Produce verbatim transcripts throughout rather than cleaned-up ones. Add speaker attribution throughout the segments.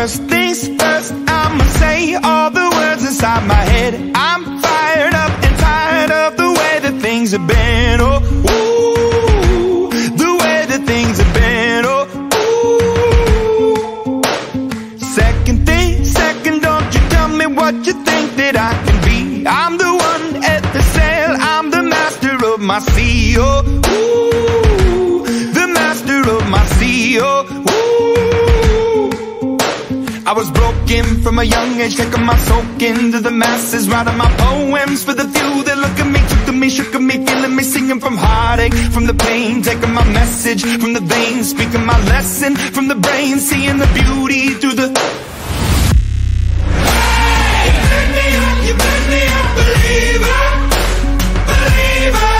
Speaker 1: First things first, I'ma say all the words inside my head. I'm fired up and tired of the way that things have been. Oh, ooh, the way that things have been. Oh, ooh. Second thing, second, don't you tell me what you think that I can be. I'm the one at the sail, I'm the master of my sea. Oh, ooh, the master of my sea. Oh, ooh. I was broken from a young age, taking my soak into the masses, writing my poems for the few that look at me, took to me, shook at me, feeling me, singing from heartache, from the pain, taking my message from the veins, speaking my lesson from the brain, seeing the beauty through the... Hey, you burn me up, you burn me up, believer, believer.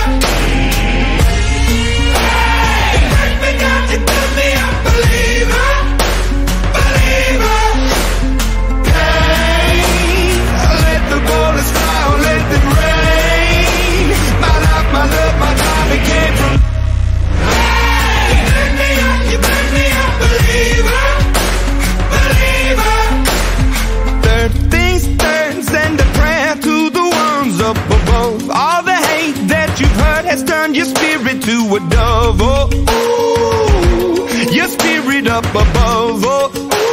Speaker 1: Hey, you burn me down, you burn me up, believer, believer. My love, my time, it came from. Hey, you burn me up, you burn me up, believer, believer. Third things third, send a prayer to the ones up above. All the hate that you've heard has turned your spirit to a dove. Oh, ooh, your spirit up above. Oh,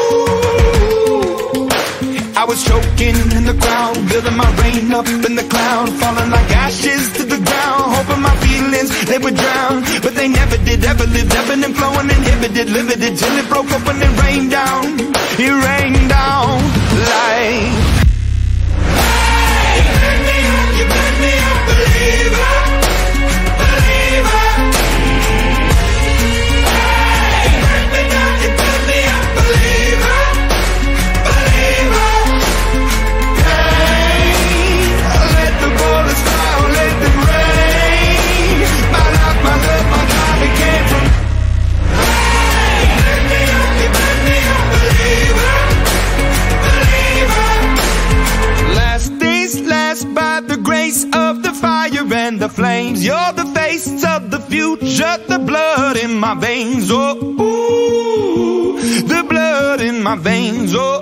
Speaker 1: ooh. I was choking in the crowd, building my rain up in the cloud, falling like ashes to the ground, hoping my feelings, they would drown, but they never did, ever lived, ebbing and flowing, inhibited, limited, till it broke open and rained down, it rained down like... Hey, you burn me up, you burn me up, believer, believer. Hey, you burn me down, you burn me up, believer, believer. By the grace of the fire and the flames, you're the face of the future, the blood in my veins. Oh, ooh, the blood in my veins. Oh,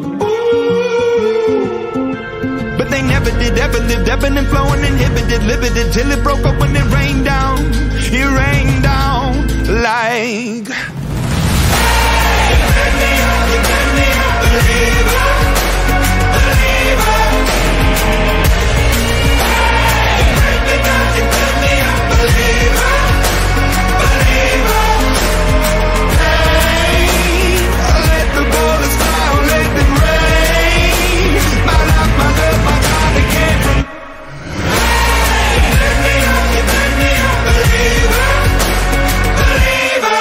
Speaker 1: ooh. But they never did, ever lived, ebbing and flowing, inhibited, limited, till it broke up when it rained down. It rained down like... Hey, you burn me up, you burn me up, believer, believer. You burn me up, believer, believer. Hey, let the bullets fly, let them rain. My life, my love, my time, it came from. Hey, you burn me up, you burn me up, believer, believer.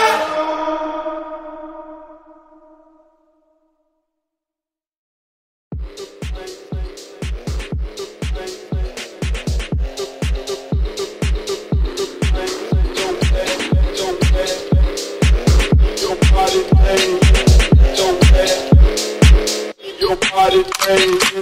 Speaker 1: Your body crazy.